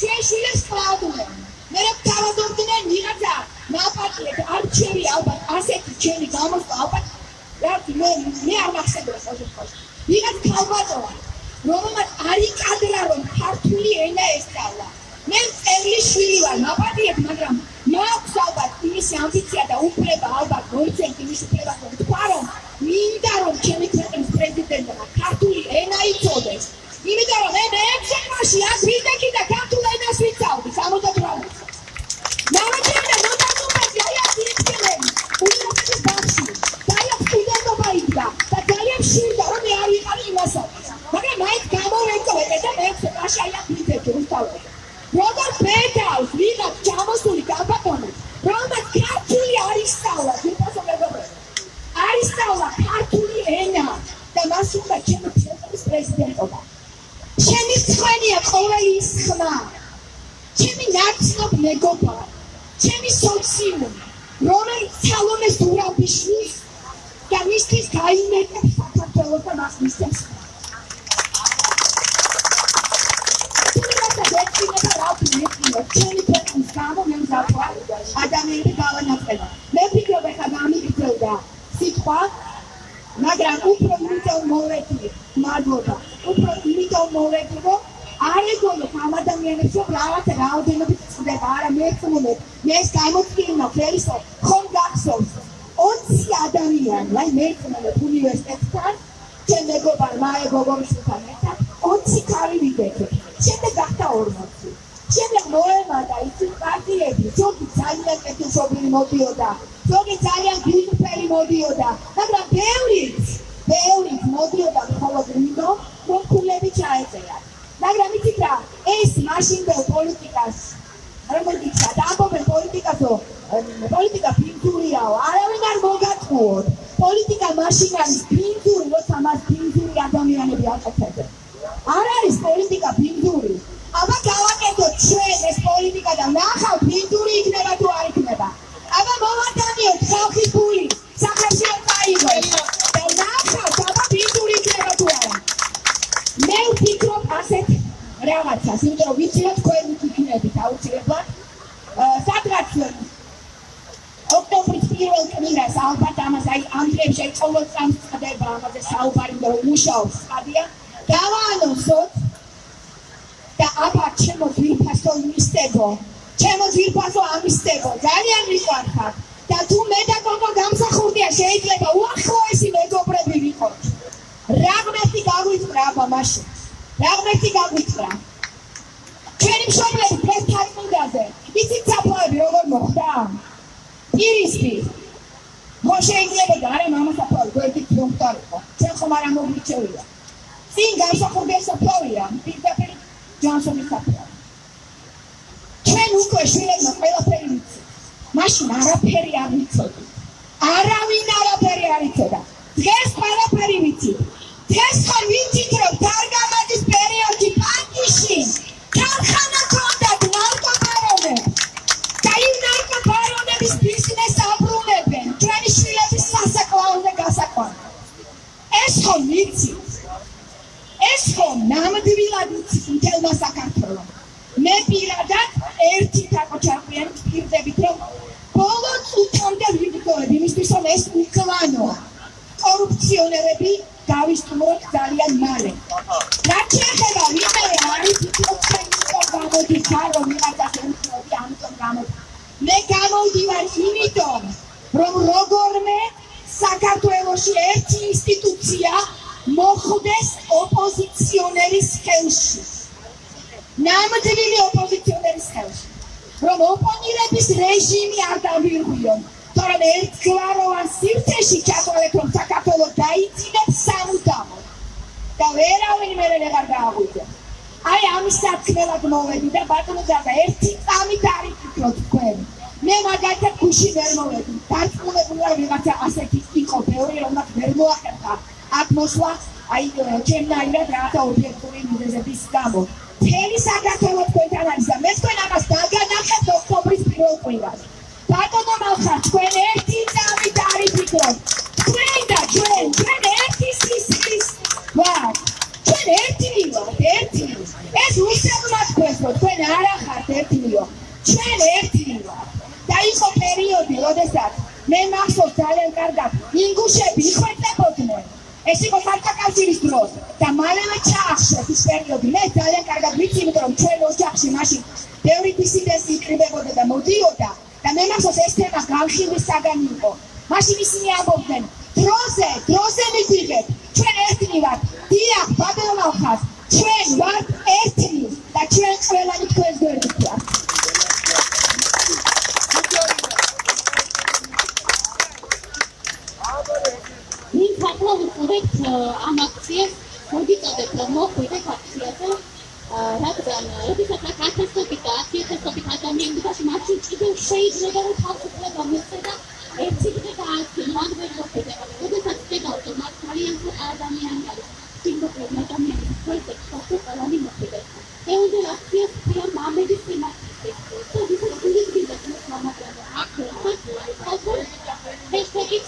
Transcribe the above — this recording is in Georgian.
ჩვენ შვილებს კლავდნენ მე რა თავადობდნენ ვიღაცა ნაპატიეთ არჩევი ალბათ ასეთი ჩემი გამოსვლა ალბათ რა მე არ მახსენდება ყოველთვის ვიღაც ქალბატონი რომელმაც არ იკადრა რომ ქართული ენა ესწავლა მე წევრი შვილი ვარ ნაპატიეთ მაგრამ მაქვს ალბათ იმისი ამბიცია და უფლება ალბათ მოიცემ იმის უფლებას რომ თქვა რომ მინდა რომ ჩემი ქვეყნის პრეზიდენტმა ქართული ენა იცოდეს იმიტომ რომ მე მეექვსე კლასში აქ ვიდექი და ქართულ ენას ვიცავდი 68 ნამაჩემდა მოდაზუმები აი აქ იქნები უნივერსიტეტის ბაღში და აი აქ სტუდენტობა იდგა და ძალიან მშვიდია რომ მე არ ვიყავი იმასაც მაგრამ მაინც გამოვეკოვე და მეექვსე კლასში აი აქ ვიდექი ვისწავლე როგორ ბედავს ვიღაც ჩამოსული გაბატონი რომელმაც ქართული არ ისწავლა ვიფასო მეგობრებო არ ისწავლა ქართული ენა და მას უნდა ჩემი ქვეყნის პრეზიდენტობა ჩემი ცხენია ყოველის ხმა ჩემი ნაცნობ მეგობარ ჩემი სოციუმი რომელიც სალომეს ურაბიშვილს და მისთვის გაიმეტებს საქართველოს და მას მისცემს ჩემი ქვეყნის გამო მე მზადვარ ადამიანები გავანაწილებ მე ვფიქრობ ეხლა გამიგრძელდა სიტყვა მაგრამ უფრო იმიტომ მოვედი მადლობა უფრო იმიტომ მოვედი რომ არ ეგონოთ ამ ადამიანებს რომ რაღაცა რაოდენობით წდება არა მე ვწუნებ მე ეს გამოწვევნა ხელისო ხომ გახსოვს 20 ადამიანი აი მე ვწუნებ უნივერსიტეტთან ჩემ მეგობარ მაია გოგონიშვილთან ერთად 20 ქალი ვიდექე შემდეგ გახდა 40 შემდეგ მოემატა ისი პარტიები ზოგი ძალიან კეთილშობილი მოდიოდა ზოგი ძალიან გულწრფელი მოდიოდა მაგრამ ბევრიც მოდიოდა მხოლოდ იმიტომ რომ ქულები ჩაეწერათ მაგრამ იცით რა ეს მაშინდელ პოლიტიკას რომელიც ამბობენ პოლიტიკასო პოლიტიკა ფინტურიაო არავინ არ მოგატყუოთ პოლიტიკა მაშინ არის ფინტური როცა მას ფინტური ადამიანები აკეთებენ არ არის პოლიტიკა ფინტური აბა გავაკეთოთ ჩვენ ეს პოლიტიკა და ნახავთ ფინტური იქნება თუ არ იქნება აბა მოვატანიოთ ხალხის ფული საქმეში არ წაიღოს და ნახავთ აბა ფინტური იქნება თუ არა მე ვფიქრობ ასეთ რაღაცას იმიტომ რომ ვიცი რომ თქვენ იქნებით აუცილებლად სადღაც ოქტომბრის პირველ კვირას ალბათ ამას აი ამ დღეებში აი ყოველ წამს ხდება ამაზე საუბარი რომ მუშაობს ხადია დავაანონსოთ და აბა ჩემო ძვირფასო მისტებო ძალიან მიყვარხარ და თუ მე და გოგო გამსახურდია შეიძლება უახლოესი მეგობრები ვიყოთ რა ღმერთი გაგვიწრა აბა მაშინ რა ღმერთი გაგვიწრა ჩვენი მშობლები ფესტალზე იცით საფლავები როგორ მოხდა პირისპირ ხო შეიძლება და არა მამა საფლავი გვერდით რომ ხარიყო ჩვენ ხომ არ ამოგვიჩევია წინ გამსახურდია საფლავია პირდაპირ ჯანსონის საფლავი ჩვენ უკვე შვილებმა ყველაფერი ვიცით მაშინ არაფერი არ ვიცოდი არავინ არაფერი არ იცოდა დღეს ყველაფერი ვიცით დღეს ხარ ვიცით რომ დარგამაძის პერიოდში პანკიში ქარხანა ჰქონდათ ნარკობარონებს და იმ ნარკობარონების ბიზნესს აბრუნებენ ჩვენი შვილების სასაკლაოზე გასაყვანად ეს ხომ ვიცით ეს ხომ ნამდვილად ვიცით მთელმა საქართველომ მე პირადად ერთი თაკო ჩაყვიანით პირდებით რომ ბოლო წუთამდე ვიბრძოლებ იმისთვის რომ ეს უკლანოა კორუფციონერები გავისტუმროთ ძალიან მალე რაც შეეხება ვინმე არის ფიქრობთ გამოდის რომ ვიღაცას ემხრობი ამიტომ გამოდის მე გამოვდივარ იმიტომ რომ როგორმე საქართველოში ერთი ინსტიტუცია მოხვდეს ოპოზიციონერის ხელში ნამდვილი ოპოზიციონერის ხელში რომ ოპონირების რეჟიმი არ დავირღვიონ თორემ ერთგვაროვან სივრცეში ჩათვალეთ რომ საქართველო დაიწინებს სამუდამოდ და ვერავინ მერე ვეღარ გააღვიძებს აი ამის სათქმელად მოვედი და ბატონო დედა ერთი წამით არ იფიქროთ თქვენ მე მაგალითად გუში ვერ მოვედი დარწმუნებული ვარ ვიღაცა ასეთი იყო ბევრი რომელსაც ვერ მოახერხა აქ მოსვლა აი ჩემნაირად რაღაცა ობიექტური მიზეზების გამო მთელი საქართველო თქვენთან არის და მე თქვენ ამას დაგანახებთ ოქტომბრის პირველ კვირას ბატონო მალხარ თქვენ ერთი წამით არ იფიქროთ თქვენ და ჩვენ ერთი სისხლის ვართ ჩვენ ერთი ვართ, ერთი. ეს უსწრაფმა თქვენს, რომ თქვენ არ ახართ ერთიო. ჩვენ ერთი ვართ. და იყო პერიოდი, როდესაც მე მახსოვს ძალიან კარგად, ინგუშები იხვეწებოდნენ. ეს იყო სამთაკავშირის დროს და მალევე ჩაახშეს ის პერიოდი. მე ძალიან კარგად ვიცი, იმიტომ რომ ჩვენ ოჯახში მაშინ ბევრი დისიდენტი იკრიბებოდა და მოდიოდა და მე მახსოვს ეს თემა განხილვის საგანი იყო. მაშინ ისინი ამბობდნენ, დროზე მიგვიღეთ, ჩვენ ერთნი ვართ. დიახ, ბატონო ხარ, ჩვენ ვართ ერთნი და ჩვენ ყველანი თქვენს გვერდით ვართ. Din capul corect am acție, modificate promovate acțiate, ragdan, rodița la casa stopitație, că stopitatea mie nu și mașini, și de șei de la capul de la meseda, existe de acție, nu am văzut pe de acolo, de să te dau automat, calien cu adamian, singur problema mea, foarte foarte la nimeni pe de. E unde la acție, eu m-am medicinat. Să zic că nu este de mama de acție, hashtag